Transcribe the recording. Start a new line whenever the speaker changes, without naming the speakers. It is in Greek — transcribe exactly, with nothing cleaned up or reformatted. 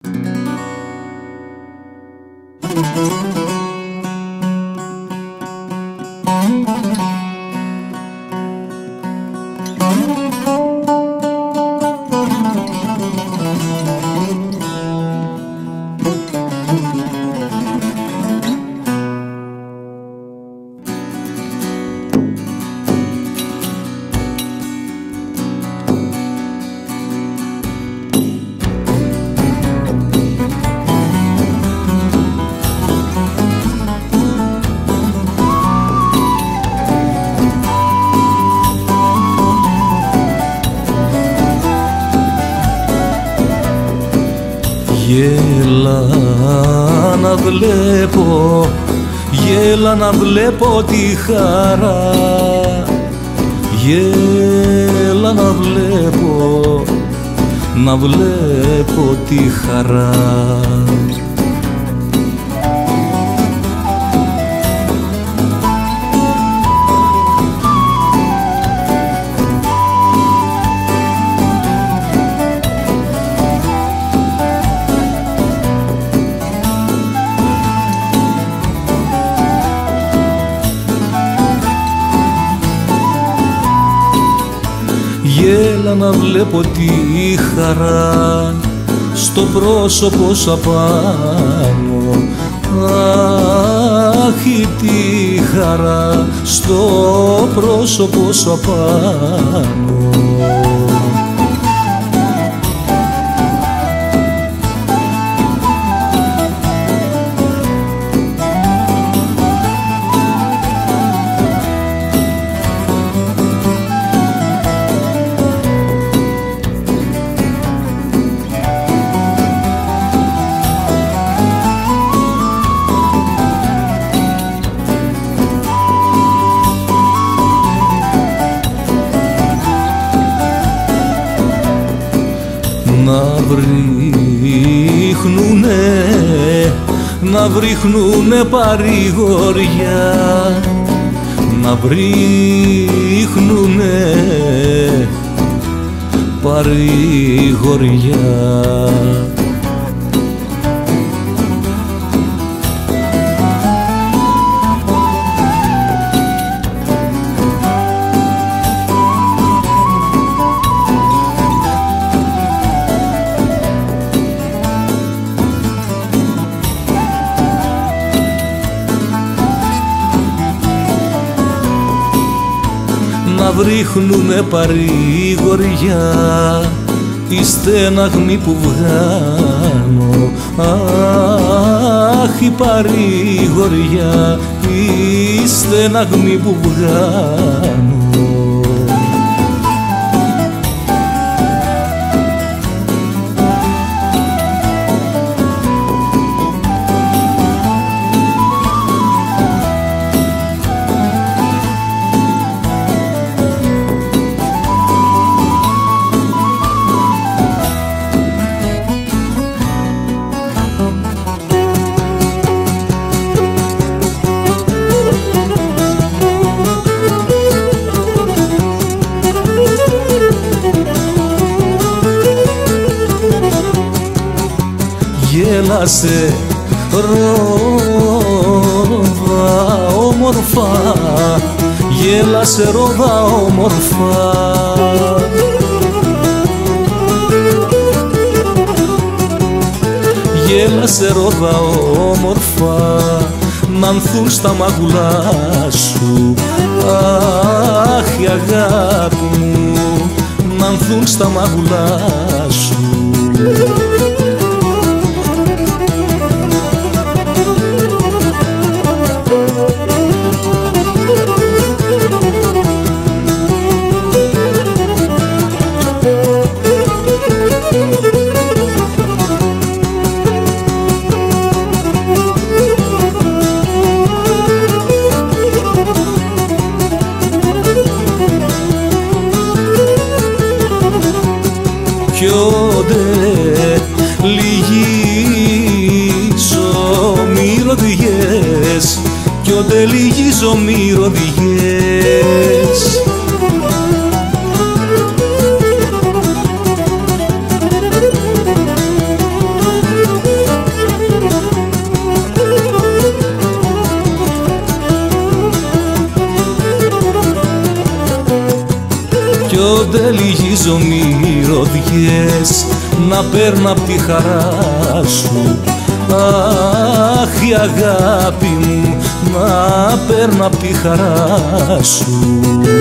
Γέλα να βλέπω, γέλα να βλέπω τη χαρά. Γέλα να βλέπω, να βλέπω τη χαρά. Γέλα να βλέπω τη χαρά στο πρόσωπο σου απάνω. Αχ, τη χαρά στο πρόσωπο σου απάνω. Να βρίχνουνε, να βρίχνουνε παρηγοριά, να βρίχνουνε παρηγοριά. Να βρίχνουνε παρηγοριά η στέναγμη που βγάνω. Αχ, η παρηγοριά, η στέναγμη που βγάνω. Γέλασε ρόδα όμορφα, γέλασε ρόδα όμορφα. Γέλασε ρόδα όμορφα, νανθούν στα μαγουλά σου. Αχ, η αγάπη μου, νανθούν στα μαγουλά σου. Κι ο λυγίζω μυρωδιές να παίρνω απ' τη χαρά σου. Αχ, η αγάπη μου να παίρνω απ' τη χαρά σου.